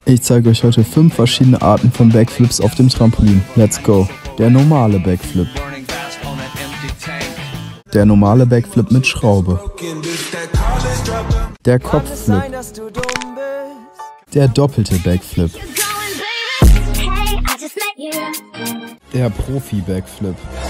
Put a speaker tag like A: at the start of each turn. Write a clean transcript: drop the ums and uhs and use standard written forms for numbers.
A: Ich zeige euch heute 5 verschiedene Arten von Backflips auf dem Trampolin. Let's go! Der normale Backflip. Der normale Backflip mit Schraube. Der Kopfflip. Der doppelte Backflip. Der Profi-Backflip.